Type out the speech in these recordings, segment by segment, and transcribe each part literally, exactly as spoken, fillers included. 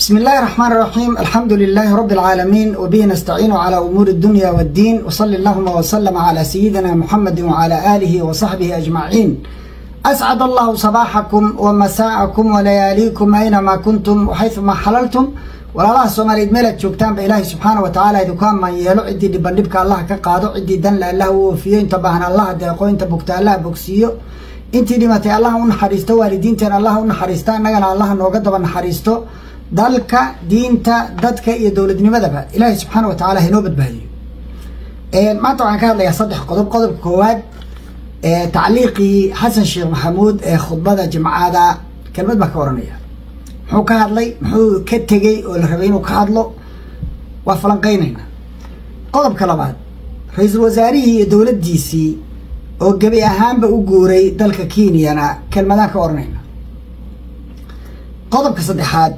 بسم الله الرحمن الرحيم. الحمد لله رب العالمين، وبه نستعين على أمور الدنيا والدين، وصلى اللهم وسلم على سيدنا محمد وعلى آله وصحبه أجمعين. أسعد الله صباحكم ومساءكم ولياليكم أينما كنتم وحيثما حللتم. ولا الله سومالي ميلاد جوجتان بإله سبحانه وتعالى إذا كان ما يلو عدي دبندبك الله كقادو عدي دن الله وفيه انت بهنا الله دقو انت بوقت الله بوكسيو انت ديمتي الله ونحريستو والدينتين الله ونحريستا نغنا الله نوغا دبا نحريستو dalka diinta dadka iyo dawladnimadaba ilaahay subxaanahu wa ta'ala inoo badbaadiyo. ee maanta waxaan ka hadlayaa saddex qodob. qodobka koowaad ee tacliiqii xasan sheekh maxamuud ee khudbada jimcada kelmad baa ka oranaya. muxuu ka hadlay, muxuu ka tegay oo la rabay inuu ka hadlo, waa falanqeynayna. qodobka labaad, ra'iisul wasaarihii iyo dawladdiisii oo gabi ahaanba u guuray dalka Kenya kelmadaan ka oranayna. qodobka saddexaad,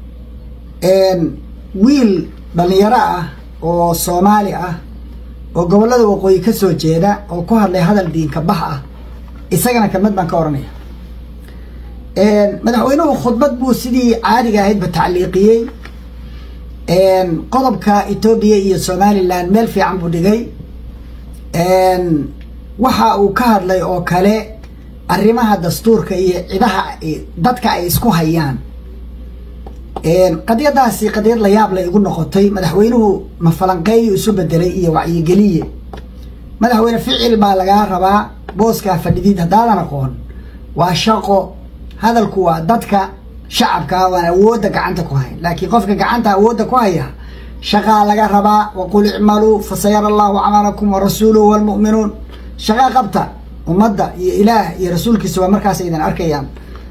wiil dhalinyaro ah oo Soomaali ah oo gobolada waqooyi ka soo jeeda oo ku hadlay hadal diinka bax ah, isagana kelmad baan ka oranaya. madaxweynuhu khudbad buu sidii caadiga ahayd ba tacliiqiyey. qodobka Itoobiya iyo Somaliland meel fiican buu dhigay. waxa uu ka hadlay oo kale arrimaha dastuurka iyo ciidaha dadka ay isku hayaan. qadiyadaasi qadiyad la yaab leh igu noqotay. madaxweynuhu ma falanqeeyo isu bedelay iyo wacyigeliye. madaxweyne ficil baa laga rabaa, booska fadhidid hadaadan aqoon waa shaqo. hadalku waa dadka shacabka waan awoodda gacanta ku hayn, laakiin qofka gacanta awoodda ku haya shaqa laga rabaa. waqul i'malu fasayara Allahu amalakum wa rasuluhu wal mu'minun. shaqa qabta ummadda iyo ilaah iyo rasuulkiisa waa markaas idin arkayaan.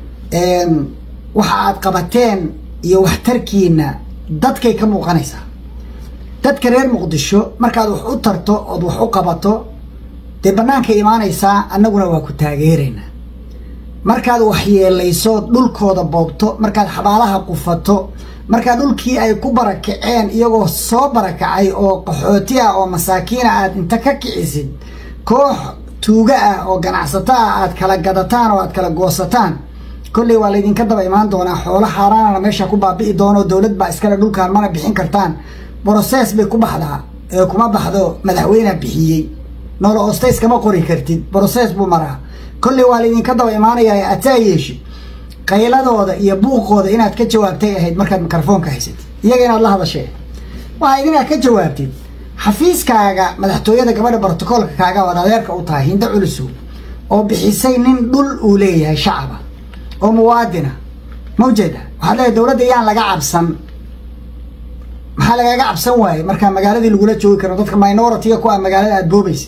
waxa aad qabateen iyo waxtarkiina dadkay ka muuqanaysaa. dadka reer Muqdisho markaad wax u tarto oo wax u qabato de banaanka iimaanaysaa, annaguna waa ku taageeraynaa. markaad wax yeelayso dhulkooda boobto, markaad xabaalaha qufato, markaad dhulkii ay ku barakaceen iyagoo soo barakacay oo qaxooti ah oo masaakiin ah aad inta ka kicisid koox tuuga ah oo ganacsato ah aad kala gadataan oo aad kala goosataan, kolley waa laydinka daba imaan doonaa. xoolo xaaraanana meesha ku baabi'i doono. dawlad baa iskale dhulkaan mana bixin kartaan. process bay ku baxdaa ee kuma baxdo madaxweyne bixiyey. nolol hoostays kama qori kartid, process buu maraa. kolley waa laydinka daba imaanayaa. ataa yeeshi qayladooda iyo buuqooda inaad ka jawaabtay ahayd markaad mikrofoonka haysatid, iyaga inaad la hadashay. waxaa idinaad ka jawaabtid xafiiskaaga madaxtooyada gabadha brotokoolka kaaga wada adeerka u tahay Hinda Culusow oo bixisay nin dhul uu leeyahay shacaba oo muwaadina. mawjada waxaa leeyahay dawladda yaan laga cabsan. maxaa lagaga cabsan waaye markaa magaaladii lagula joogi karo dadka minority ku ah magaalada aad boobaysa.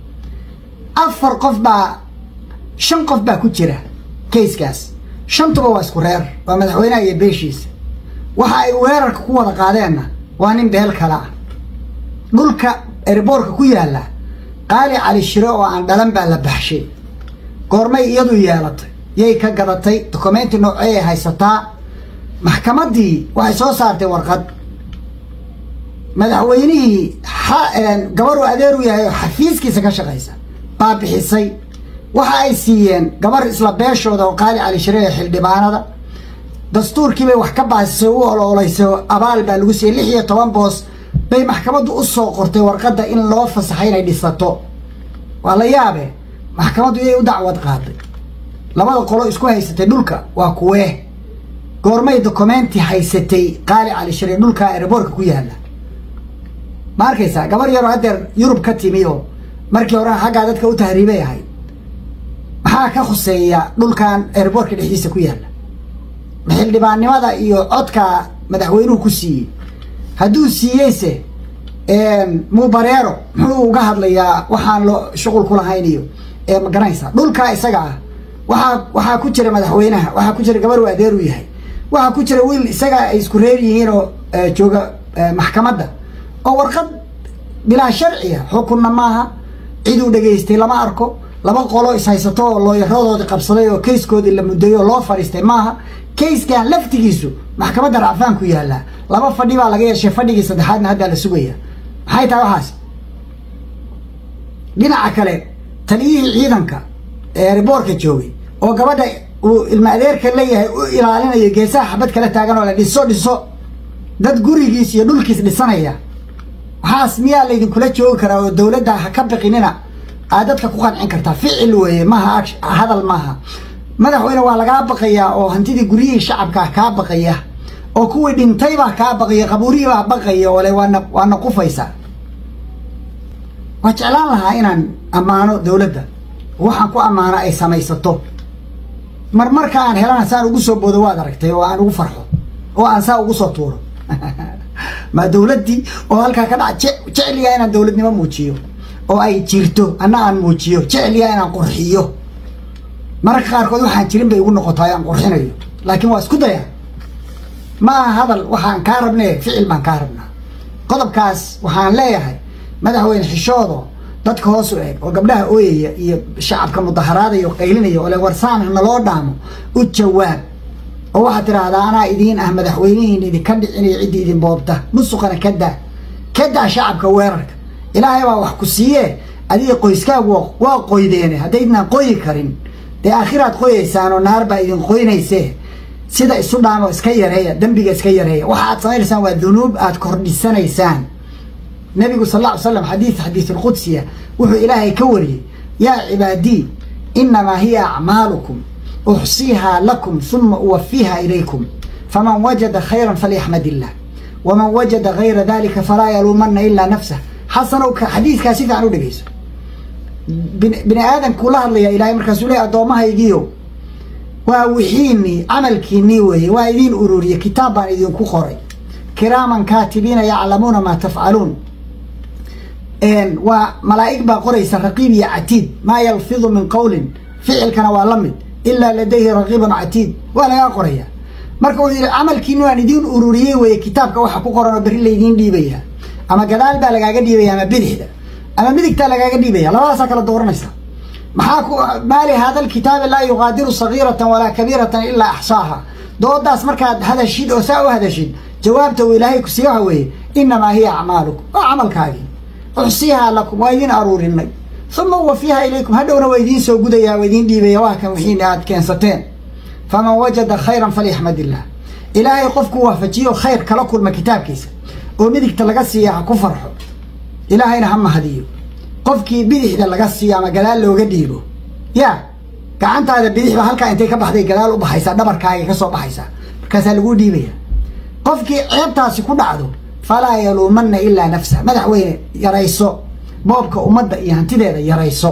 afar qof baa shan qof baa ku jira kayskaas. shantuba waa isku reer, waa madaxweynaha iyo beeshiisa. waxa ay weerarka ku wada qaadeenna waa nin beel kale ah. dhulka airboortka ku yaala qaali cali shiro oo aan dhalan baa la baxshay. goormay iyadu yeelatay, yay ka gadatay, dokumenti noocay haysataa. maxkamadii waxay soo saartay warqad. madaxweynihii gabar uu adeer u yahay oo xafiiskiisa ka shaqaysa baa bixisay. waxa ay siiyeen gabar isla beeshooda oo qaali cali shire ee xildhibaanada. dastuurkii bay wax ka baasisay, u ololaysay, abaal baa lagu siiyey. lix iyo toban boos bay maxkamaddu u soo qortay warqadda in loo fasaxay inay dhisato. waa la yaabe, maxkamaddu iyay u dacwad qaaday. labada qolo isku haysatay dhulka waa kuwee? goormay dokumenti haysatay qaali cali shire dhulka airboortka ku yaala? ma arkaysaa gabar yaroo haddeer Yurub ka timi oo markii hore xaggaa dadka u tahriibay ahayd. maxaa ka khuseeya dhulkan airboortka dhexdiisa ku yaala? xildhibaannimada iyo codka madaxweynuhu ku siiyey. hadduu siiyeyse muubareero muxuu uga hadlayaa waxaan loo shuqul ku lahayn iyo ee ma garanaysaa dhulka isaga ah. waxaa waxaa ku jira madaxweynaha, waxaa ku jira gabar uu adeer u yahay, waxaa ku jira wiil isaga ay isku reer yihiin oo jooga maxkamadda oo warqad bilaa sharciya xukunna maaha, cid uu dhageystay lama arko. laba qolo is haysato oo looyaradoodii qabsaday oo kayskoodii la muddeeyo loo fariistay maaha. kayskan laftigiisu maxkamadda racfaan ku yaala. laba fadhi baa laga yeeshay, fadhigii saddexaadna hadda la sugaya. maxay tahay waxaas? dhinaca kale taliyihii ciidanka ee airboortka joogay oo gabadha uu ilma adeerka leeyahay u ilaalinayo geesaha xabad kala taagan oo la dhiso dhiso dad gurigiis iyo dhulkiis dhisanaya waxaas miyaa laydin kula joogi karaa oo dawladda ha ka baqinina aad dadka ku qancin kartaa ficil weeye maaha hadal maaha madaxweyne waa laga baqayaa oo hantidii guriyihii shacabka ka baqaya oo kuwii dhintay baa ka baqaya qabuurihii baa baqaya oo waana waana qufaysa waa jeclaan lahaa inaan ammaano dawladda waxaan ku ammaano ay samaysato mar marka aan helana saan ugu soo boodo waad aragtay oo aan ugu farxo oo aan saa ugu soo tuuro ma dawladdii oo halkaa ka dhac jeceliyaa inaan dawladnimo muujiyo oo ay jirto anna aan muujiyo jeceliyaa inaan qurxiyo mararka qaarkood waxaan jirin bay igu noqotaa aan qurxinayo laakiin waa isku daya ma hadal waxaan kaa rabnay ficil baan kaa rabnaa qodobkaas waxaan leeyahay madaxweyne xishoodo dadka hoos u eeg oo gabdhaha ooyaya iyo shacabka mudaharaadaya oo qaylinaya oo le warsaan naloo dhaamo u jawaab oo waxaad tiraahdaa anaa idiin ah madaxweynihiin idinka dhicinaya ciddii idin boobta musuqana ka daa ka daa shacabka weerarka ilaahay baa wax ku siiyee adiga qoyskaagu waa qoydeene haddaydnaan qoyi karin dee aakhiraad qoyaysaan oo naar baa idin qoynaysee sida isu dhaamo iska yareeya dembiga iska yareeya waxa aad samaynaysaan waa dunuub aad kordhisanaysaan nabigu sal alla ly slam xadiid xadiid alqudsiya wuxuu ilaahay ka wariyey yaa cibaadii inamaa hiya acmaalukum uxsiihaa lakum uma uwafiiha ilaykum faman wajada khayran falyaxmad illah waman wajada gayra dalika falaa yaluumana ilaa nafsah xasanow xadiidkaa si fiican u dhegeyso bini aadamkuu la hadlaya ilahay markaasuu leey addoommahaygiio waa wixiinii camalkiinii weeye waa idiin ururiye kitaab baan idinku qoray kiraaman kaatibiina yaclamuuna maa tafcaluun waa malaa'ig baa qoraysa raqiib iyo catiid maa yalfidu min qawlin ficilkana waa la mid ilaa ladayhi raqiibun catiid waa lagaa qoraya marka uu yidhi camalkiini waan idiin ururiyey weeye kitaabka waxa ku qoran oo berri laydiin dhiibaya ama gadaal baa lagaaga dhiibaya ama bidixda ama midigtaa lagaaga dhiibaya labadaasaa kala dooranaysa maxaa ku maali hada alkitaabi laa yuqaadiru sagiiratan walaa kabiiratan ilaa axsaaha doodaas markaad hadashid oo saa u hadashid jawaabta uu ilaahay ku siiyo waxa weeye inamaa hiya acmaalukum waa camalkaagii uxsiihaa lakum waa idiin aruurinay uma uwafiiha ilaykum hadhowna waa idiin soo gudayaa waa idiin dhiibaya waa kan wixiina aad keensateen faman wajada khayran falyaxmad illah ilaahay qofku waafajiyo khayr kala kulma kitaabkiisa oo midigta laga siiya ha ku farxo ilaahayna ha mahadiyo qofkii bidixda laga siiya ama gadaal looga dhiibo yaa gacantaada bidixba halkaa intay ka baxday gadaal u baxaysaa dhabarkaaga ka soo baxaysaa markaasaa laguu dhiibaya qofkii ceebtaasi ku dhacdo falaa yaluumana ilaa nafsa madaxweyne yarayso boobka ummadda iyo hantideeda yarayso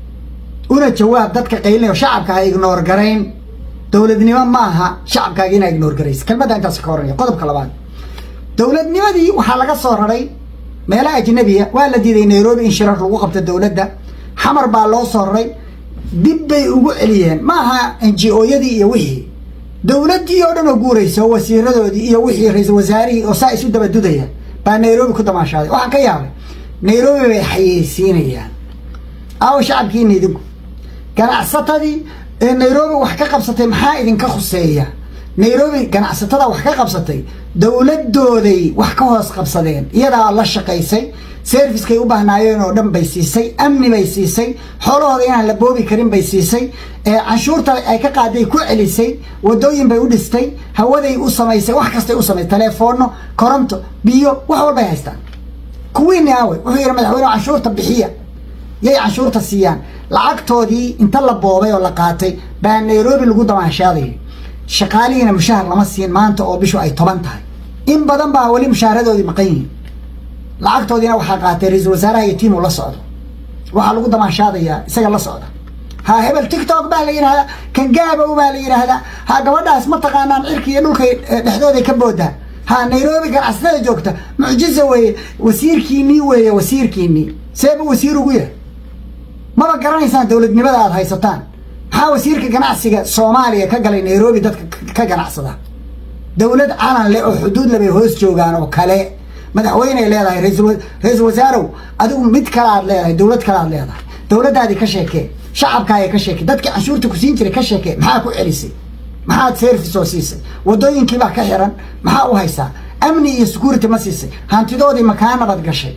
una jawaab dadka qaylinayo shacabka ha ignoor garayn dowladnimo ma aha shacabkaaga inaa ignoor garaysa kelmadda intaas ka horanaya qodobka labaad dowladnimadii waxaa laga soo raray meelaha ajnabiya waa la diiday nairobi in shirar lagu qabto dowladda xamar baa loo soo raray dib bay ugu celiyeen ma aha n g o-yadii iyo wixii dowladdii oo dhan oo guuraysa oo wasiiradoodii iyo wixii ra-iisul wasaarihii oo saa isu dabadudaya baa nairobi ku damaashaaday waxaan ka yaabay nairobi bay xayeysiinayaan aawo shacabkiina idinku ganacsatadii ee nairobi wax ka qabsatay maxaa idinka khuseeya nairobi ganacsatada wax ka qabsatay dowladooday wax ka hoos qabsadeen iyadaa la shaqaysay serviskay u baahnaayeen oo dhan bay siisay amni bay siisay xoolahooda inaan la boobi karin bay siisay canshuurta ay ka qaaday ku celisay wadooyin bay u dhistay hawaday u samaysay wax kastay u samaysay teleefoono koronto biyo wax walbay haystaan kuwiini aawey wuxuu yidhi madaxweyne canshuurta bixiya yay canshuurta siiyaan lacagtoodii inta la boobay oo la qaatay baa nairobi lagu damaashaaday shaqaalihiina mushahar lama siin maanta oo bishu ay toban tahay in badan baa weli mushaaharadoodii maqan yihiin lacagtoodiina waxaa qaatay ra-iisul wasaaraha iyo tiimu la socdo waxaa lagu damaashaadayaa isaga la socda ha hebel tiktok baa la yidhahdaa kan gaabow baa la yidhaahdaa ha gabadhaas ma taqaanaan cirki iyo dhulkay dhexdooday ka boodaa ha nairobi ganacsatada joogta mucjiza weeye wasiirkiinii weeye wasiirkiinii seeba wasiir ugu yahay maba garanaysaan dowladnimada aad haysataan maxaa wasiirka ganacsiga soomaaliya ka galay nairobi dadka ka ganacsada dowlad calan leh oo xuduud le bay hoos joogaan oo kale madaxweyney leedahay ra-iisul wasaarow adigu mid kale aad leedahay dowlad kale aad leedahay dowladdaadii ka sheekee shacabkaaga ka sheekee dadkii canshuurta ku siin jiray ka sheekee maxaa ku celisay maxaad service oo siisay wadooyinkiibaa ka xiran maxaa u haysaa amni iyo security ma siisay hantidoodii makaa nabad gashay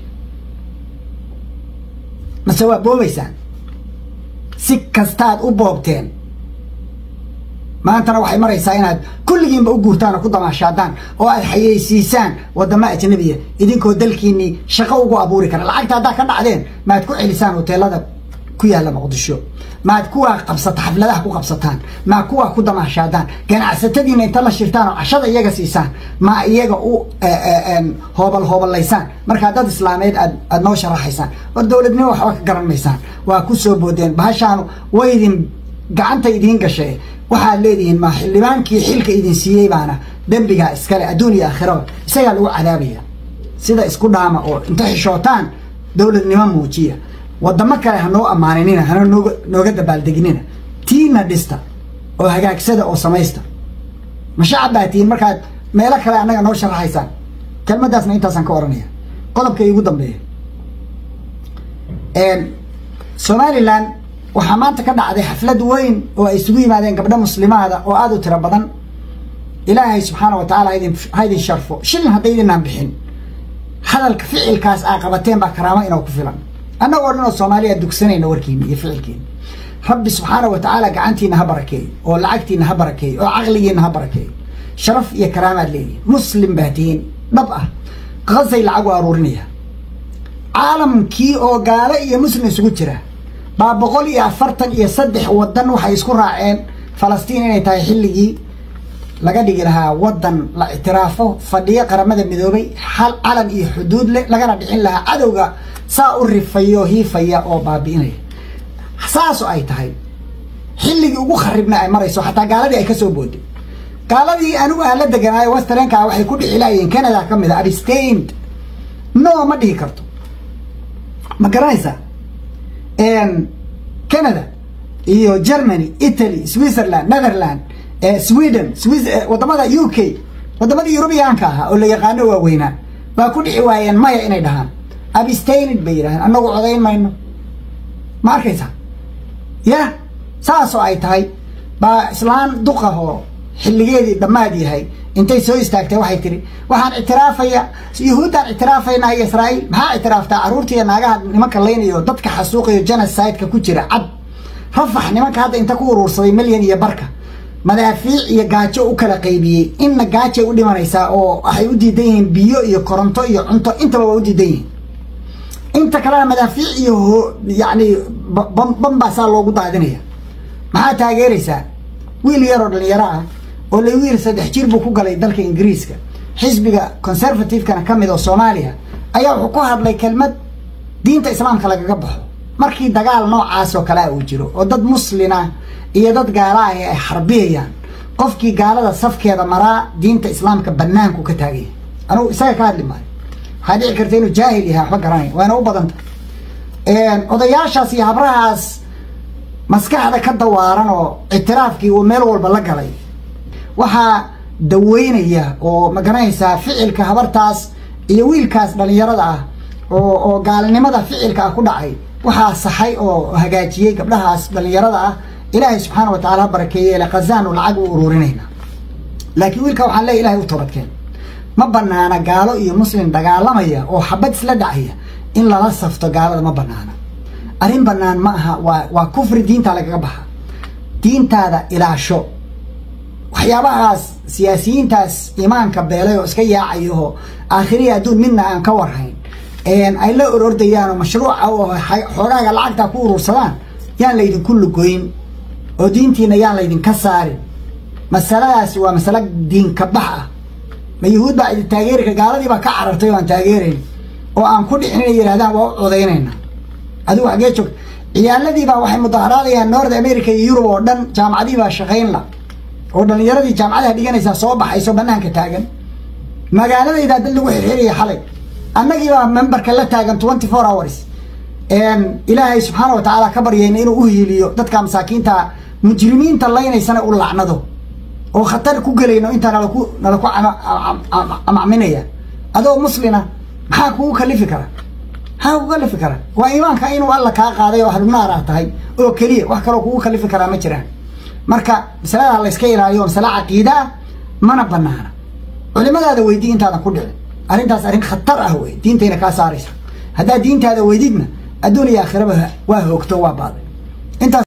mase waa boobaysaan si kastaad u boobteen ما أنت روحي مرة ساينات كل يوم بقولتانا كده مع شادان أو الحياة سيسان ودماء أجنبية إذن كودلكيني شقوا أبوري كان العقد هذا كان بعدين ما تكون لسان وتلا كويا لما قدشوا ما تكون قبصة حفلة كو قبصتان ما كوا كده مع شادان كان عستدي إن يطلع شرطان عشان يجا سيسان ما يجا أو هوبل هوبل ليسان مركز إسلامي النوش راحيسان والدولة بنيو حوك قرن ميسان وكسو بودين بهاشانو ويدين قعنت يدين كشيء waxaa leedihiin ma xildhibaankii xilka idin siiyay baana dambiga iskale adduuniya aakhiro isaga lagu cadaabaya sida isku dhaama oo inta xishootaan dawladnimo muujiya wadamo kale hanoo amaaninina hana nooga dabaaldeginina tiina dhista oo hagaagsada oo samaysta ma shacabaatiin markaad meelo kale anaga noo sharaxaysaan kelmadaasna intaasan ka oranaya qodobka ugu dambeeya een Somaliland waxaa maanta ka dhacday xaflad weyn oo ay isugu yimaadeen gabdho muslimaada oo aad u tiro badan ilaahay subxaanahu wa tacaala idin haydin sharfo shilin haddaydinaan bixin hadalka ficilkaas aa qabateen baa karaamo inoo ku filan annagoo dhan oo soomaaliya dugsanayna warkiina iyo ficilkiina rabbi subxaanahu wa tacaala gacantiina ha barakeeyo oo lacagtiina ha barakeeyo oo caqligiina ha barakeeyo sharaf iyo karaamaad leedihin muslim baa tihiin dhab ah qasay lacag u aruurinaya caalamkii oo gaale iyo muslim isugu jira baa boqol iyo afartan iyo saddex wadan waxay isku raaceen Falastiin inay tahay xilligii laga dhigi lahaa wadan la itiraafo fadhiya qaramada midoobay hal calan iyo xuduud laga dhixin lahaa cadowga saa u rifayo hiifaya oo baabiinay xasaaso ay tahay xilligii ugu kharibna ay marayso xataa gaaladii ay ka soo booday gaaladii anigu aan la deganaay Westernka waxay ku dhicilaayeen Canada kamid ah abstained no ma dhihi karto ma garanaysaa in Canada iyo Germany Italy Switzerland Netherlands Sweden Swiss wadamada U K wadamada Europeanka ah oo la yaqaan waa weynaa baa ku dhici waayeen maya inay dhahaan abstained bay yiraahdeen anagu codayn mayno ma arkaysa ya saaso ay tahay baa islaan duqaho xilligeedii dhamaad yahay intay soo istaagtay waxay tiri waxaan itiraafaya yuhuudaan itiraafayna Israa'iil maxaa itiraaftaa aruurtii naagaha nimanka leenayo dadka xasuuqiyo genocide-ka ku jira cad rafax nimanka hadda inta ku urursaday milyan iyo barka madaafiic iyo gaajo u kala qaybiyay inna gaajo u dhimanaysaa oo waxay u diidan yihiin biyo iyo koronto iyo cunto intaba waa u diidan yihiin inta kale madaafiic iyo yani bambaasaa loogu daadinaya maxaa taageeraysaa wiil yar oo dhalinyaro ah oo la wiil saddex jir buu ku galay dalka Ingiriiska xisbiga conservative-kana kamid oo Soomaaliya ayaa wuxuu ku hadlay kelmad diinta islaamka lagaga baxo markii dagaal noocaas oo kale uu jiro oo dad muslina iyo dad gaala ah ay xarbiyayaan qofkii gaalada safkeeda maraa diinta islaamka banaanku ka taagay anu isaga ka hadli maayo waxaa dhici karta inuu jaahil yahay waxba garanay waana u badanta een odayaashaas iyo habrahaas maskaxda ka dawaaran oo itiraafkii uu meel walba la galay waxaa daweynaya oo ma garanaysaa ficilka habartaas iyo wiilkaas dhalinyarada ah oo oo gaalnimada ficilka ku dhacay waxaa saxay oo hagaajiyay gabdhahaas dhalinyarada ah ilaahay subxaanahu wa tacaala barakeeyay la qazaan lacag u ururinayna laakiin wiilka waxaan leeyahay ilaahay u toobadkeen ma banaana gaalo iyo muslim dagaalamaya oo xabad isla dhacaya in lala safto gaalada ma banaana arrin banaan ma aha waa waa kufri diinta lagaga baxa diintaada ilaasho waxyaabahaas siyaasiyiintaas iimaanka beelay oo iska yaacayo aakhiriya adduun midna aan ka warhayn een ay la orordayaan oo mashruuca oo xogaaga lacagta ku urursadaan yaan la idin kullu goyn oo diintiina yaan la idin ka saarin masaladaas waa masala diin ka bax ah ma yahuud baa idin taageerka gaaladii baa ka carartay oo aan taageerin oo aan ku dhixin yiraahdaan waa codeynayna adigu xagee joog ciyaaladii baa waxay mudaharaadayaan North America iyo Europe oo dhan jaamacadii baa shaqeyn la oo dhalinyaradii jaamacadaha dhiganaysa soo baxayso banaanka taagan magaaladayda dad lagu xiriiriyay xalay annagii baa memberka la taagan twenty-four hours een ilaahay subxaanahu wa tacaala ka baryayna inuu u hiiliyo dadka masaakiinta mujrimiinta laynaysana u lacnado oo khatar ku galayno inta nala ku nala ku amaaminaya adoo muslina maxaa kugu kalifi kara ها وقال فكرة وإيمان كأنه الله كقاضي واحد النار أتاي أو كليه وحكروا كوه كلي فكرة ما جران مركا مثلا الله يسكير اليوم مثلا عقيدة ما نبناها ولما هذا ويدين هذا كله أرين تاس أرين خطر أهوي دين تينا كاساريس هذا دين هذا ويدينا الدنيا آخرة وهو كتوا بعض أنت